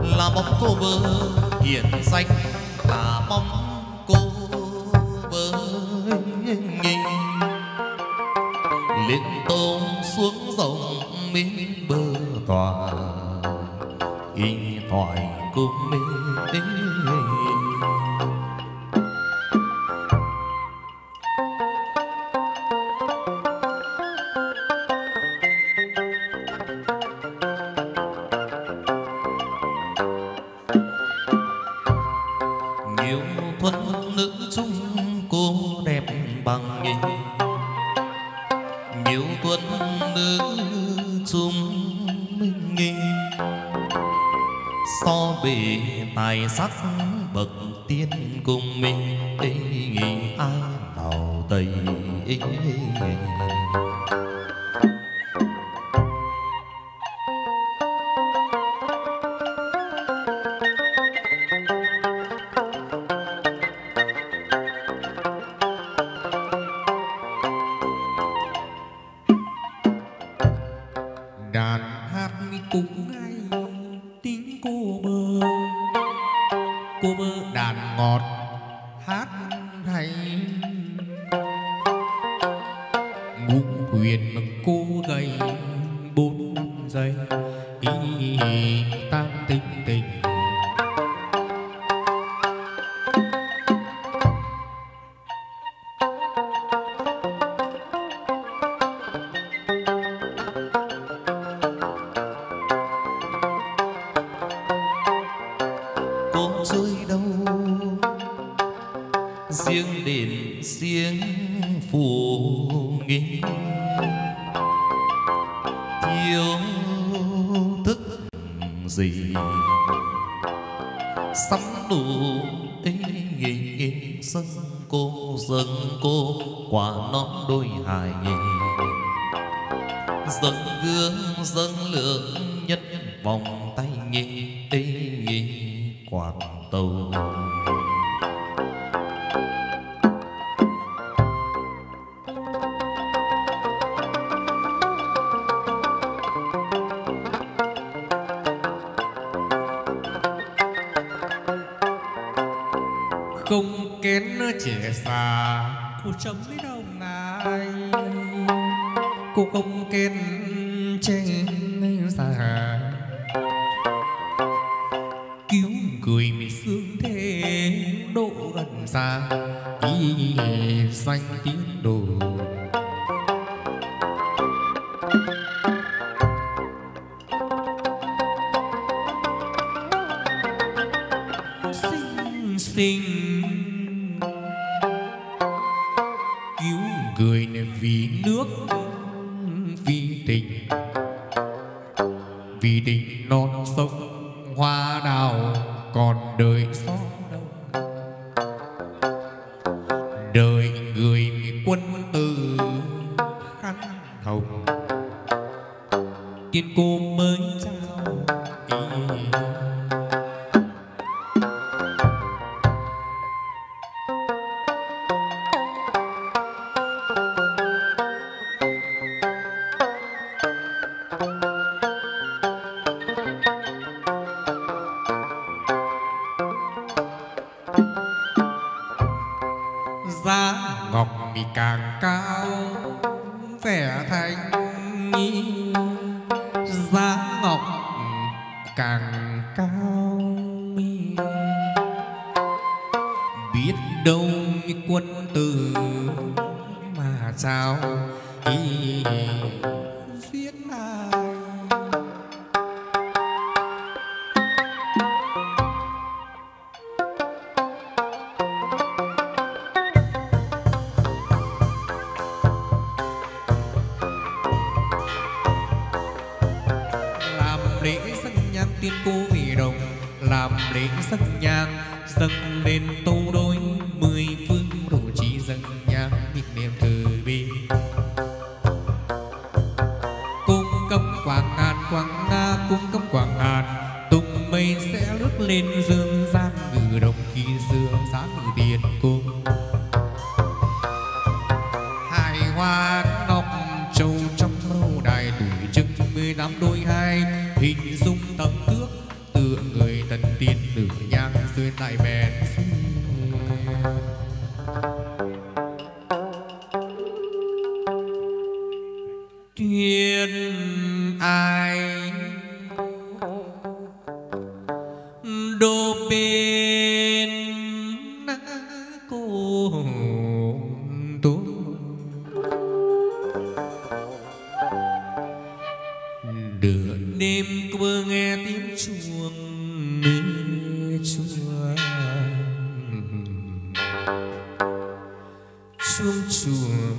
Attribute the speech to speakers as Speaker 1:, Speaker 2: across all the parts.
Speaker 1: là mong cô vợ hiển danh, là mong cô vợ nghỉ lên tôm xuống dòng mênh bờ tòa y thoại cùng mê. Nhiều thuần nữ chung cô đẹp bằng nghề, nhiều tuấn nữ chung nghề so bề tài sắc bậc tiên cùng mình ai nào tây.
Speaker 2: Đàn hát cùng ngay tiếng cô bơ đàn ngọt hát hay ngũ quyền mà cô gầy 4-5 giây tan tình tình.
Speaker 1: Cô chơi đâu riêng đền riêng phù nghi, thiếu thức gì sắm đủ dâng cô quả nón đôi hài, dâng gương dâng lượng nhất vòng tay quạt tàu.
Speaker 2: Không kén trẻ già cô chấm lấy đồng ai, cô không kén trẻ già cứu người mình sướng thế độ gần xa danh tiếng đồn. Xinh cứu người này vì nước vì tình non sông hoa đào còn đời xóm đông, đời người quân tử khăn hồng tiên cô mới trao. Giá ngọc thì càng cao vẻ thanh, giá ngọc càng cao biết đâu quân tử mà sao giết ai. Lễ dân nhang tiên cô về đồng, làm lễ dân nhang dâng lên tô đôi 10 phương đồ chỉ dân nhang niệm niệm từ bi. Cung cấm quảng ngàn cung cấm quảng ngàn, tùng mây sẽ lướt lên dương gian ngự đồng khi xưa giá ngự tiền cung. Hai hoa ngọc châu trong lâu đài tuổi chừng 18 đôi hai, hình dung tầng thước tựa người lại bèn thuyền ai đô bên cô tú đưa đêm cô nghe tiếng chuông chuông chuông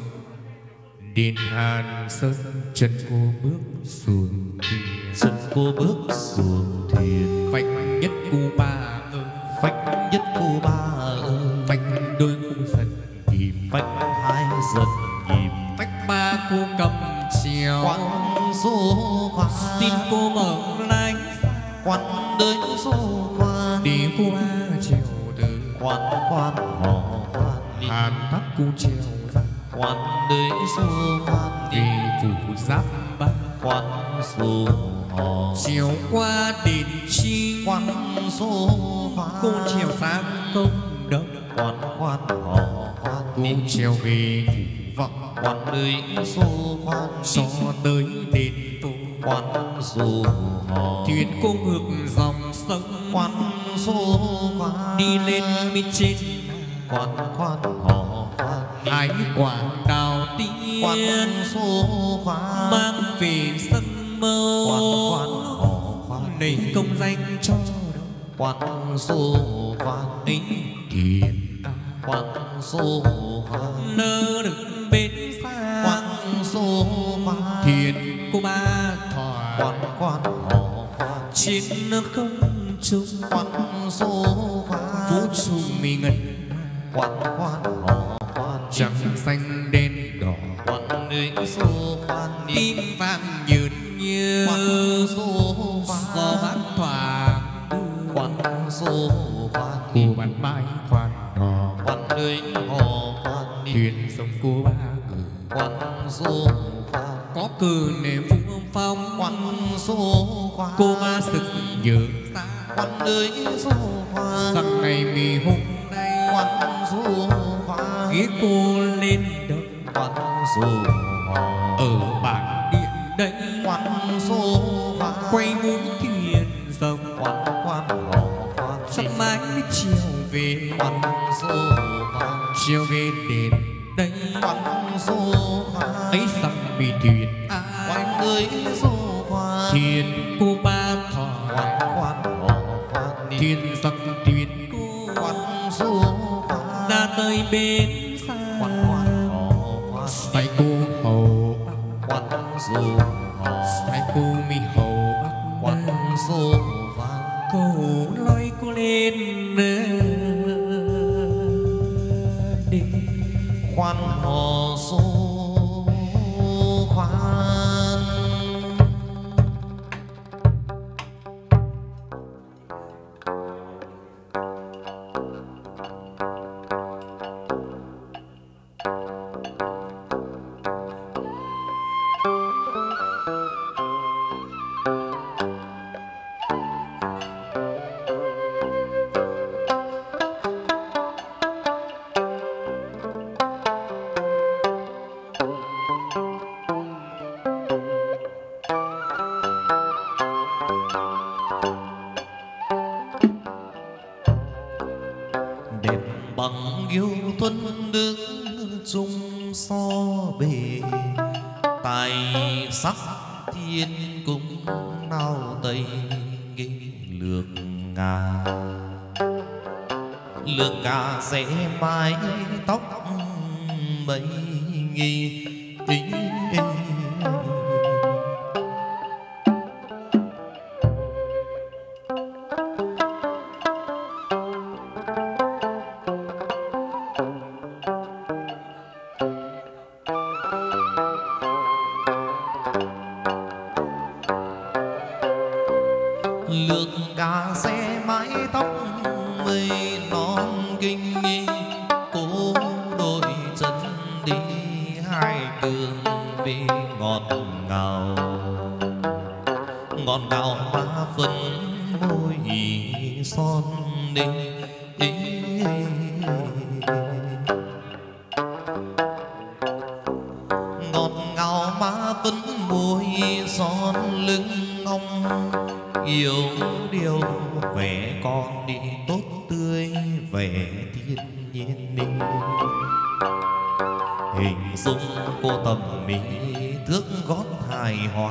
Speaker 2: đến Hàn Sơn chân cô bước xuống thuyền
Speaker 1: chân cô bước xuống thuyền
Speaker 2: vạch nhất cô ba ơi
Speaker 1: vạch nhất cô ba ơi
Speaker 2: vạch đôi cô dần nhịp
Speaker 1: vạch hai dần nhịp
Speaker 2: vạch ba cô cầm trèo
Speaker 1: quan số khoan
Speaker 2: xin cô mở lánh
Speaker 1: quan đời số khoan
Speaker 2: đi cô ba trèo từ
Speaker 1: quan quan họ khoan đi
Speaker 2: Hàn thắt cô trèo ra
Speaker 1: quan đời số khoan
Speaker 2: đi phủ giáp ba
Speaker 1: quan số họ
Speaker 2: chiều qua đền chi
Speaker 1: quan số khoan
Speaker 2: cô trèo sang công đông
Speaker 1: quan quan họ khoan
Speaker 2: cô
Speaker 1: đi
Speaker 2: trèo về phủ vọng
Speaker 1: quan đời số khoan
Speaker 2: cho tới đền phủ
Speaker 1: quan số họ
Speaker 2: thuyền cô ngược dòng sông
Speaker 1: quan số khoan
Speaker 2: đi lên bên trên
Speaker 1: quan quan họ khoan
Speaker 2: hái quả đào
Speaker 1: quan
Speaker 2: tiên
Speaker 1: số khoan
Speaker 2: mang về sân mâu
Speaker 1: quan quan họ khoan
Speaker 2: để công danh cho
Speaker 1: quan số khoan
Speaker 2: ấy thiền
Speaker 1: quan số khoan
Speaker 2: nơ được bên xa
Speaker 1: quan số khoan
Speaker 2: thiền cô ba thỏa
Speaker 1: quan quan họ khoan
Speaker 2: trên không trung
Speaker 1: quan số khoan
Speaker 2: vũ trụ mi ngân
Speaker 1: quan quan họ khoan
Speaker 2: trắng xanh đen đỏ
Speaker 1: quan đời số khoan
Speaker 2: tim vàng nhợt như
Speaker 1: quan số khoan
Speaker 2: gió bát thoảng
Speaker 1: quan số khoan
Speaker 2: cô bạn mãi khoan đò
Speaker 1: quan đời họ khoan
Speaker 2: thuyền sông cô ba cử
Speaker 1: quan số khoan
Speaker 2: có cử nề vũ phong
Speaker 1: quan số khoan
Speaker 2: cô ba sực nhớ xa
Speaker 1: quan đời số khoan
Speaker 2: rằng ngày mì hôm nay
Speaker 1: quan số khoan
Speaker 2: ghế cô lên đâu
Speaker 1: quan số khoan
Speaker 2: ở bản điện đây
Speaker 1: quan số khoan
Speaker 2: quay mũi thuyền rồng
Speaker 1: quan quan họ khoan
Speaker 2: sắp mãi mới chiều về
Speaker 1: quan số khoan
Speaker 2: chiều về đến đây
Speaker 1: quan số khoan
Speaker 2: ấy rằng bị thuyền
Speaker 1: quan
Speaker 2: ai
Speaker 1: đời số khoan
Speaker 2: thuyền cô ba thọ
Speaker 1: quan quan họ khoan
Speaker 2: thuyền rằng thuyền cô
Speaker 1: quan số khoan
Speaker 2: ra tới bên xa
Speaker 1: quan quan họ khoan
Speaker 2: sai cô hầu
Speaker 1: quan số họ
Speaker 2: sai cô mi hầu bắc
Speaker 1: quan số khoan
Speaker 2: cô lôi cô lên đi
Speaker 1: quan họ số khoan đẹp bằng yêu tuấn đức chung so bề tài sắc thiên cung nào tây nghi lược ngà sẽ mái tóc mây nghi lược cả xe mái tóc mây non kinh nghi cố đôi chân đi hai đường đi ngọt ngào ba phân môi son đi ngọt ngào má vẫn môi son lưng ông yêu điều vẻ con đi tốt tươi vẻ thiên nhiên đi hình dung cô tầm mỹ thước gót hài hòa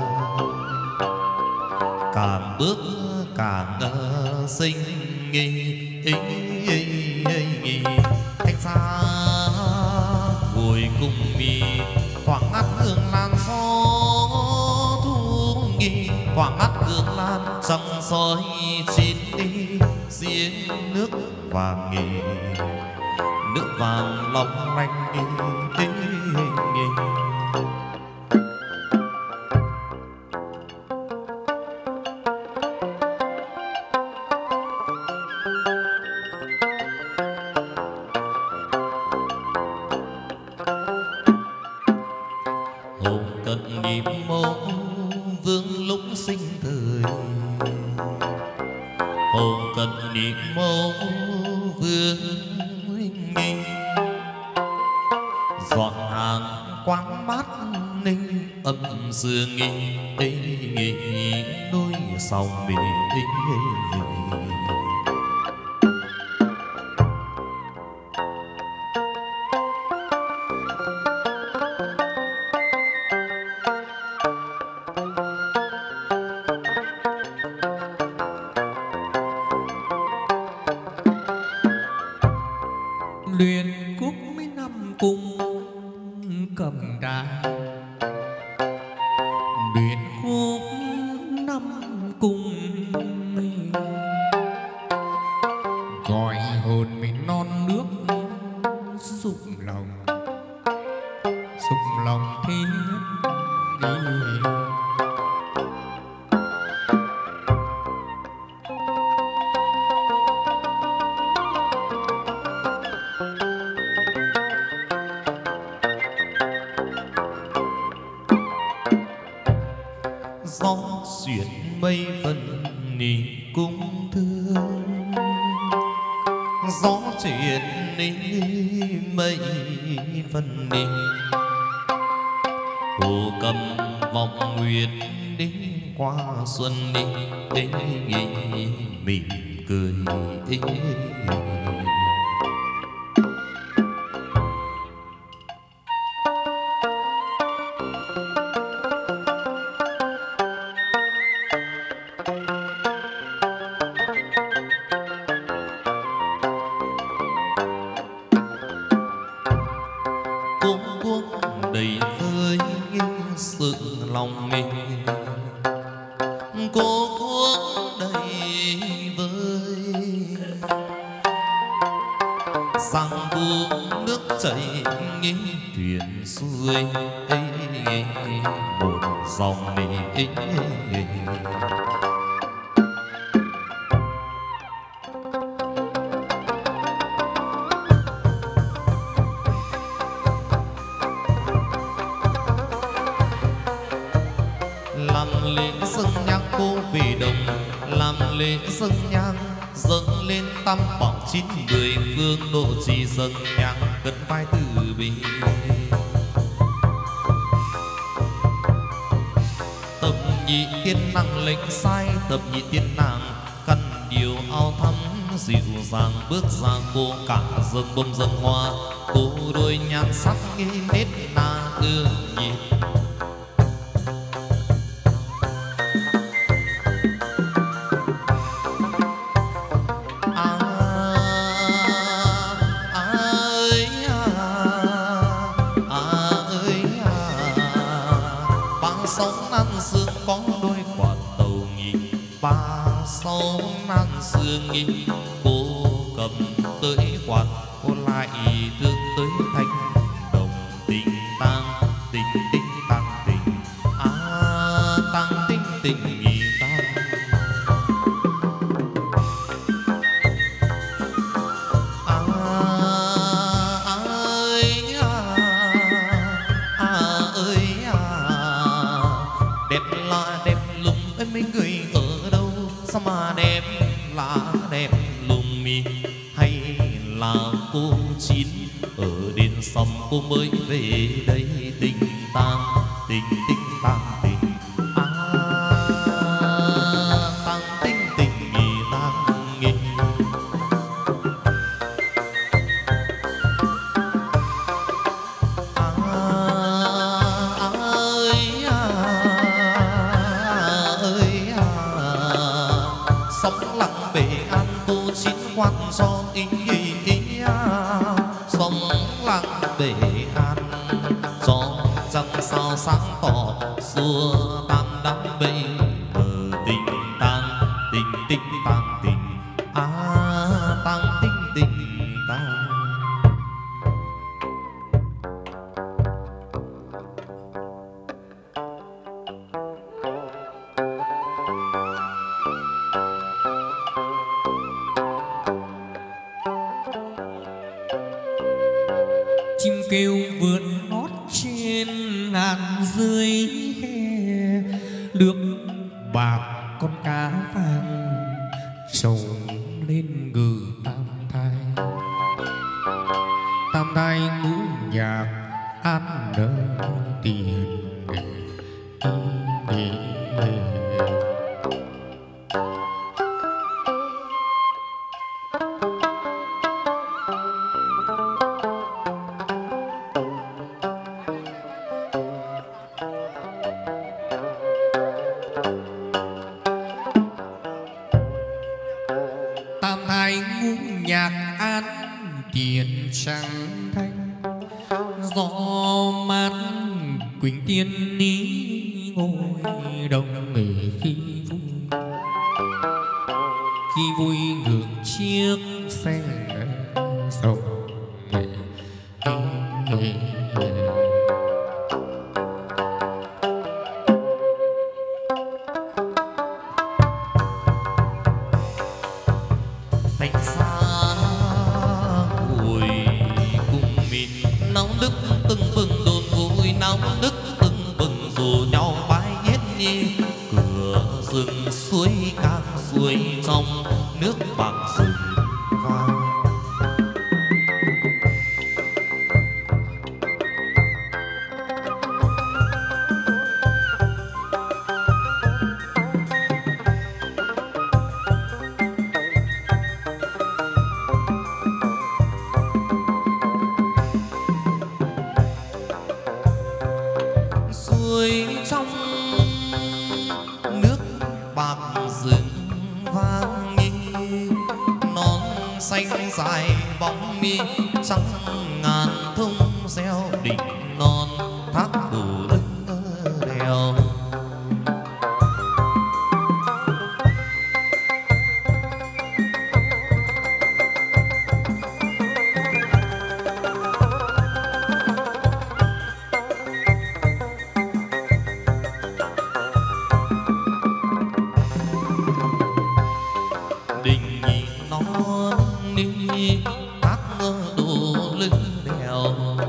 Speaker 1: càng bước càng xinh thanh xa ngồi cùng mi thoảng ngắt hương lan gió thu nghi thoảng ngắt hương lan trăng soi chín đi giếng nước vàng nghỉ nước vàng long lanh nghỉ xưa nghĩ đôi sau mình
Speaker 2: luyện cúc mấy năm cùng cầm đàn luyện khúc năm cùng gọi hồn mình non nước xúc lòng thế nhất đi
Speaker 1: gió xuyên mây vần nỉ cung thương gió chuyển đi mây vần nỉ hồ cầm vọng nguyệt đi qua xuân đi mỉm cười đầy vơi sự lòng mình cô cuống đầy vơi sang buông nước chảy thuyền xuôi một dòng đi làm lễ dâng nhang cô về đồng làm lễ dâng nhang dâng lên tam bảo 9-10 phương độ trì dâng nhang cất vai từ bi tập nhị tiên năng lệnh sai tập nhị tiên nàng căn điều ao thắm dịu dàng bước ra cô cả dâng bông dâng hoa cô đôi nhan sắc nghi nết na ưa nhịp sóng nan sương có đôi quả tàu nhị ba sóng nan sương nhị cô cầm tới quạt cô lại thương tới thanh đồng tình tang tình tình tang tình tang tình tình nhị tang đẹp lùng ấy mấy người ở đâu sao mà đẹp lá đẹp lùng mi, hay là cô chín ở đền sông cô mới về đây tình tang tình tang tình tang tình tình nghỉ tang nghỉ. Sóng lặng bể an cô chín quan cho ý sóng lặng bể an cho trăng sao sáng tỏ xua tan đám mây mờ tình tang tình tang tình tang tình tang.
Speaker 2: Chim kêu vượn hót trên ngàn dưới khe, nước bạc con cá vàng trồng lên gừ tam thai ngũ nhạc ăn nở tiền. Tam thai ngũ nhạc an tiền trắng thanh, gió mát quỳnh tiên ní ngồi đông người khi vui ngược chiếc xe sông.
Speaker 1: Thành xa hồi cùng mình náo nức tưng bừng đồn vui, náo nức tưng bừng dù nhau bái hết nhi. Cửa rừng suối càng suối trong nước bạc rừng vàng. Suối trong nước bạc rừng vang nghi, non xanh dài bóng mi trắng ngàn thông reo đỉnh non thác đổ lưng đèo. Đình non đi thác đổ lưng đèo,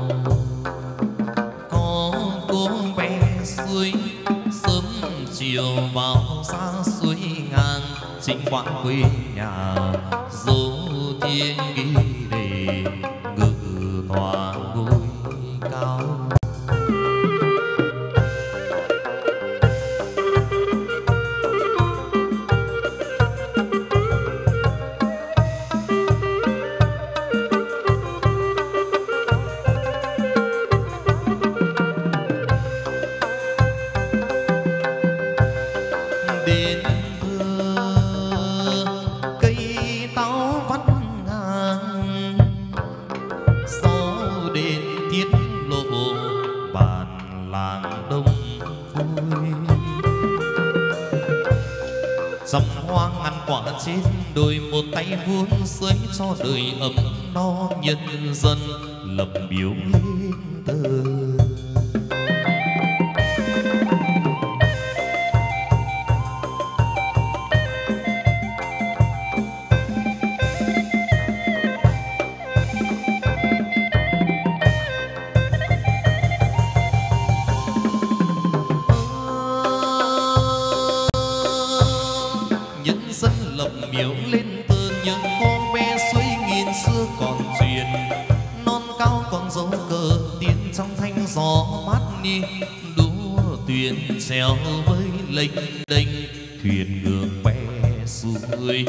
Speaker 1: có cô bé suối sớm chiều vào xa suối ngang, chính quán quê nhà dấu thiên ghi để ngự tòa ngôi cao. Đến cây táo vắt ngang, sau đền tiết lộ bàn làng đông vui. Dằm hoa ngàn quả trên đồi, một tay vuông sưởi cho đời ấm no, nhân dân lập biếu lên thờ. Nhân dân lập miếu lên tơn nhớ cô bé suối nghìn xưa còn duyên non cao còn dấu cờ tiên trong thanh gió mát đi đua thuyền treo với lênh đênh thuyền ngược bé xuôi.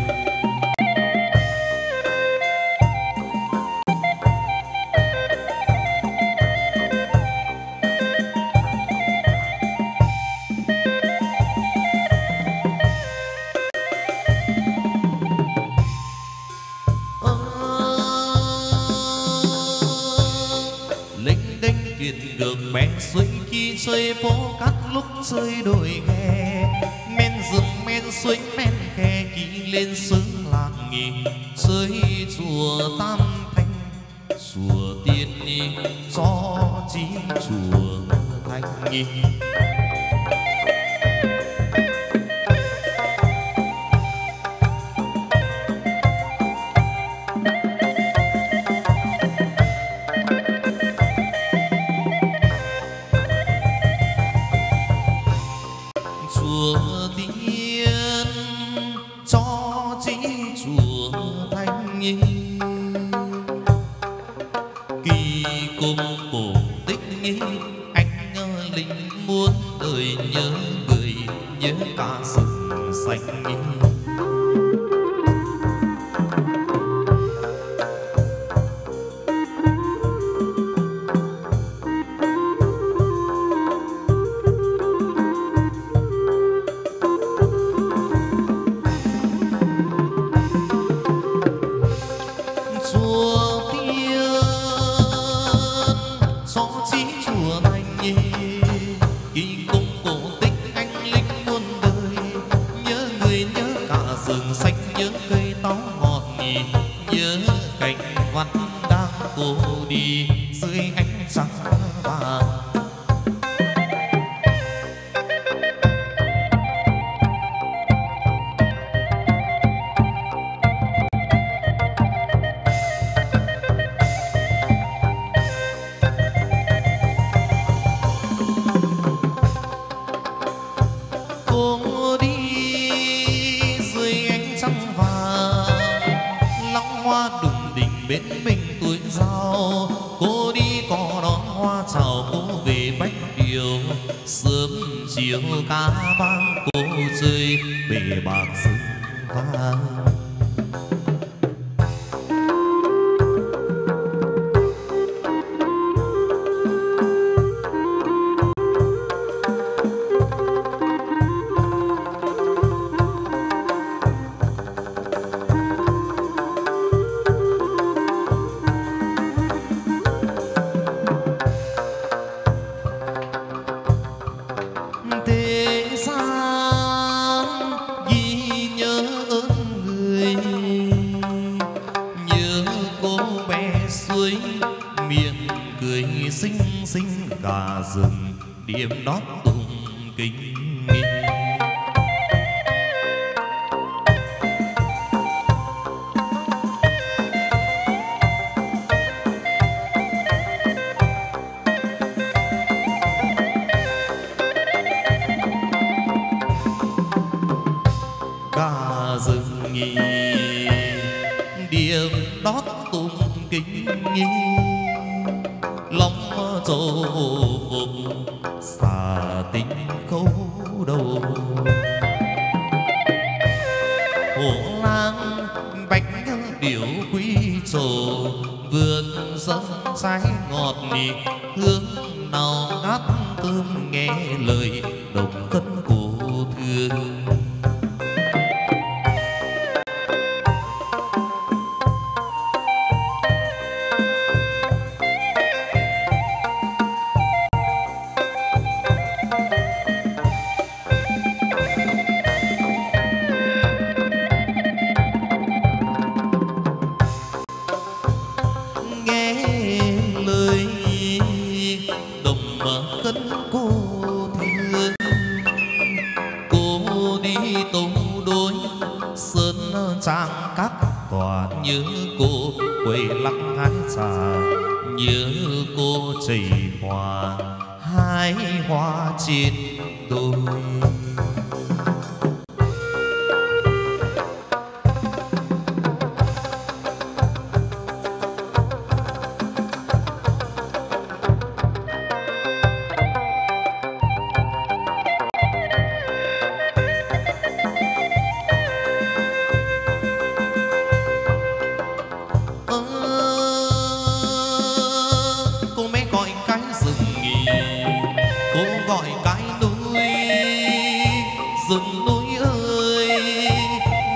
Speaker 1: Bé suối khi chơi phố cát lúc chơi đồi ghe men rừng men suối men khe khi lên xứ làng nghỉ chơi chùa Tam Thanh chùa Tiên Ni cho chí chùa Thanh Nhi.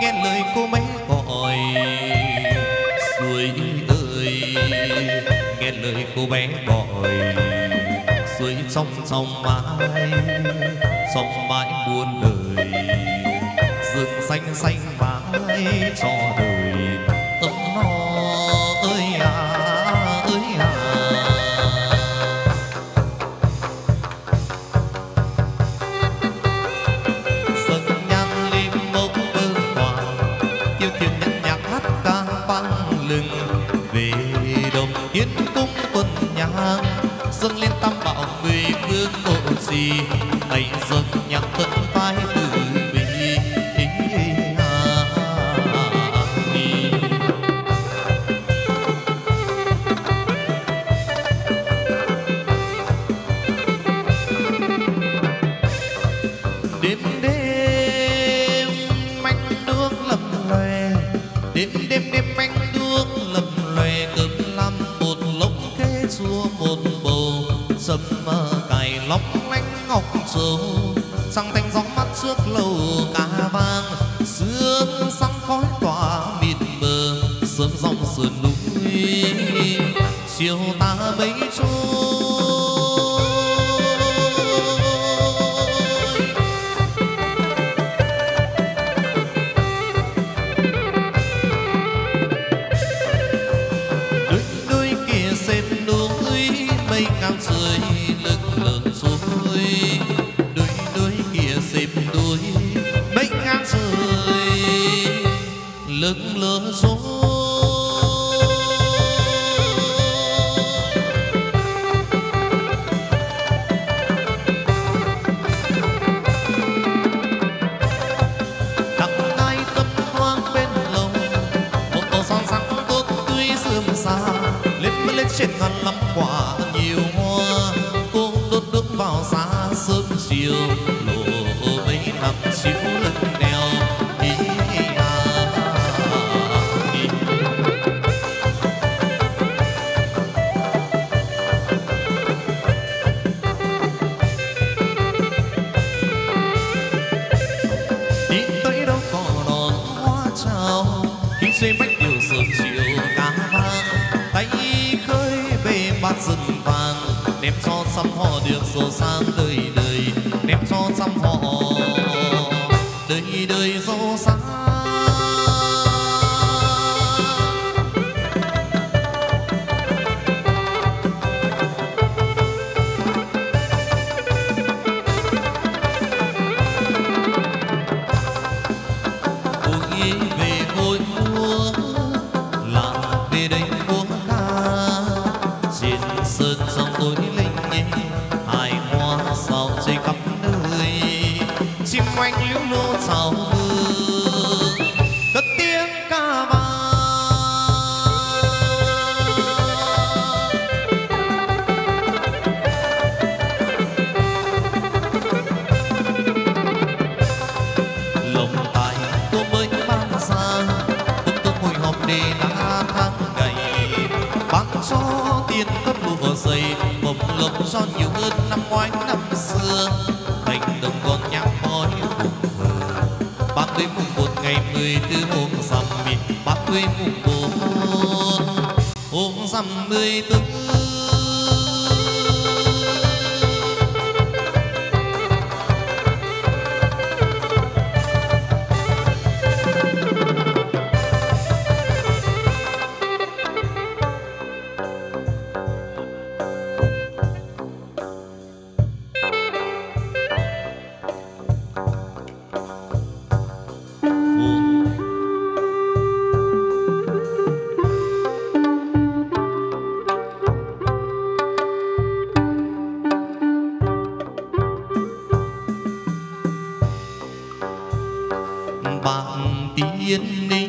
Speaker 1: nghe lời cô bé gọi. Suối ơi nghe lời cô bé gọi, suối trong trong mãi, trong mãi muôn đời, rừng xanh xanh mãi cho đời ấm no ơi à ơi à. Dâng nhan lên mốc bơ hòa, tiêu thiền nhạc nhạc hát ca vang lừng, về đồng Yên cung tuần nhang, dâng lên tam bảo về vương độ gì, hãy dâng nhạc tận vai từ bi. Đêm đêm manh nước lầm lòe, đêm đêm đêm manh nước lầm lòe, cơm làm một lốc khế chua một bầu, sâm cài lóc lánh ngọc châu, sang thanh gió mắt trước lầu cá vàng, sương sáng khói tỏa mịt mờ, sớm dòng sườn núi chiều ta bấy trôi. Ngang trời lực lớn rồi, đôi đôi kia xếp đôi mấy ngang trời lực lớn rồi. Đặng ai tâm hoang bên lầu, một tổ son sáng tốt tươi sương xa, lên lên trên ngàn lắm quả nhiều hoa, cô đốt nước vào giá sớm chiều, lộ mấy năm chiếu lưng đèo đi đi tới đâu có đón hoa chào, khi xuôi bách điều sớm chiều cá vàng, tay khơi bề bát rừng vàng, đem cho xăm họ được giàu sang đời đời, đem cho xăm họ đời đời giàu sang. Ôi về ngôi múa là về đây múa ca, trên sơn dòng tối linh nhé, hai hoa sao chơi khắp nơi, chim oanh liễu lô chào mưa, cất tiếng ca vang. Lồng tài cô mới ban ra, tung tung hồi hộp để đã tháng ngày, bán cho tiền cất lụa dày, bồng lộc cho nhiều hơn năm ngoái năm xưa, thành đồng con nhạc khói cùng thờ. 30 mùng 1 ngày 14 hôm rằm, 30 mùng 4 hôm rằm 14. Bạn tiên đi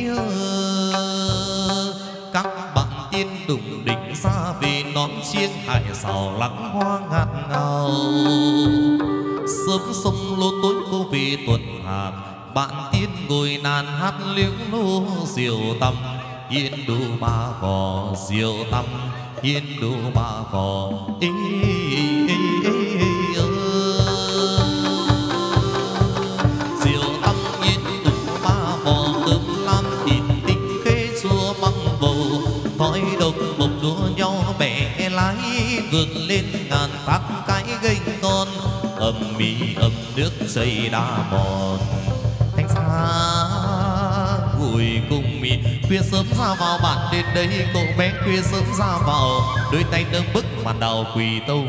Speaker 1: các bạn tiên đùng đỉnh ra về nón chiêng hải xào lắng hoa ngát ngào, sớm sông lô tối cô về tuần hàng, bạn tiên ngồi nàn hát liễu lô diều tăm, yên đô ba vò diều tăm, yên đô ba vò ê, ê, ê, ê, diều tăm yên đô ba vò nói độc một đua nhau bẻ lái vượt lên ngàn thác cái gênh con ầm mì ầm nước chảy đá mòn thanh xa vui cùng mì khuya sớm ra vào bạn đến đây cậu bé khuya sớm ra vào đôi tay nâng bức màn đào quỳ tâu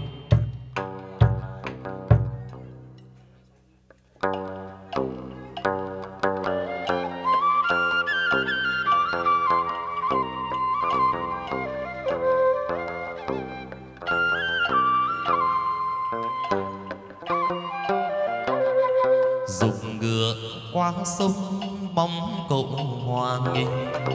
Speaker 1: dùng ngựa qua sông bóng cậu hoàng nghinh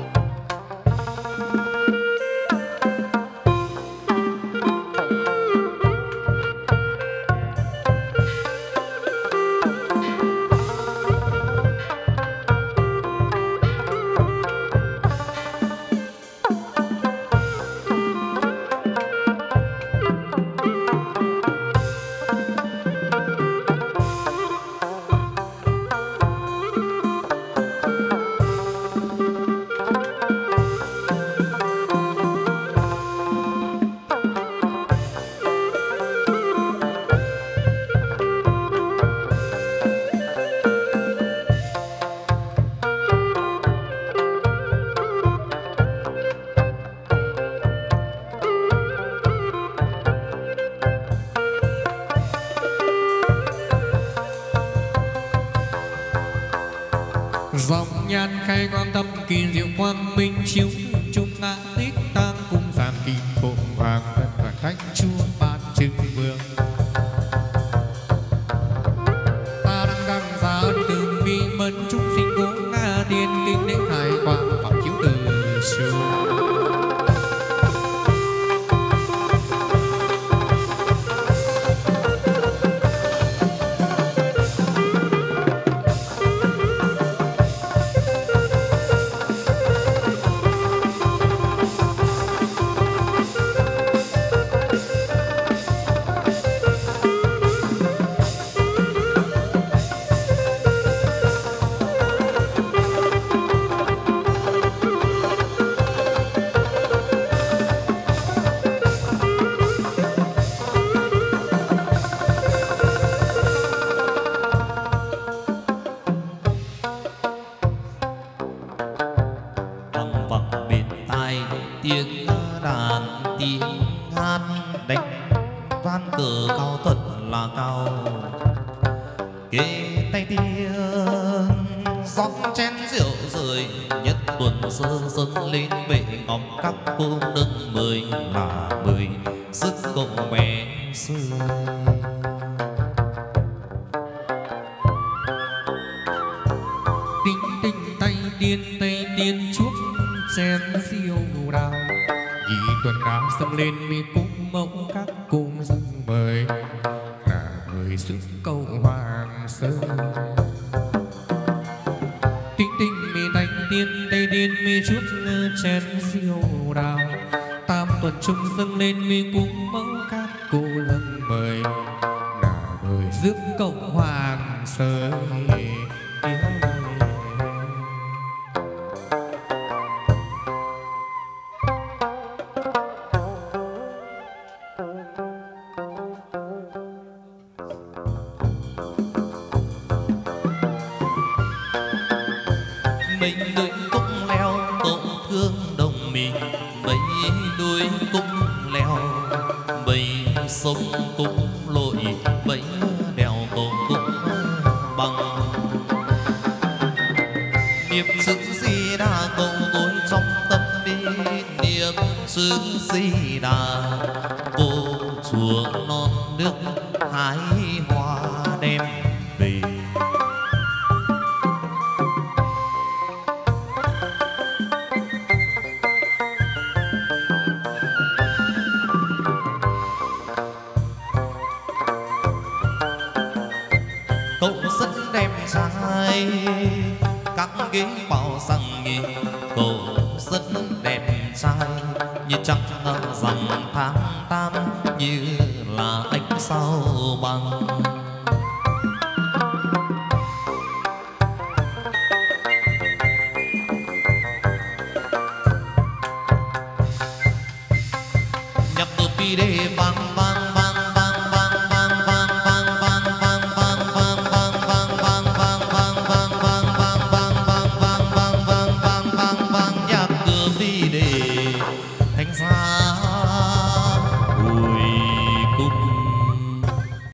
Speaker 2: dòng nhan khai quang thâm kỳ diệu quang minh chiếu trung ngã tích tang cung giàn kim phụng hoàng thân và thánh chúa ban trưng vương ta đang găng ra ân từ bi mẫn chúng sinh cố nga điên kinh lễ khai quang phạm chiếu từ trường
Speaker 1: tiếng đàn tiếng hát đánh vang cờ cao thật là cao kê tay tiên rót chén rượu rời nhất tuần sơ dâng lên bệ ngọc các cô nâng mời mà mời sức cậu bé xưa
Speaker 2: tinh tinh tay tiên chuốc chén rượu đào nhị tuần áo dâng lên mi cung mẫu các cung dâng mời là người sức cầu hoàng sơn tinh tinh mi tay tiên mi chuốc chén rượu đào tam tuần trung dâng lên mi cung mẫu các cô dâng mời là người giúp cầu hoàng sơn
Speaker 1: mình đôi cũng leo cậu thương đồng mình mấy đuôi cũng leo mấy sông cũng lội mấy đèo cậu cũng bằng niệm xứ di đà cậu tôi trong tâm đi niệm xứ di đà cô chùa non nước hái hoa đem về cậu rất đẹp trai các ghế bảo rằng nghỉ cậu rất đẹp trai như trăng rằm tháng 8 như là ánh sao bằng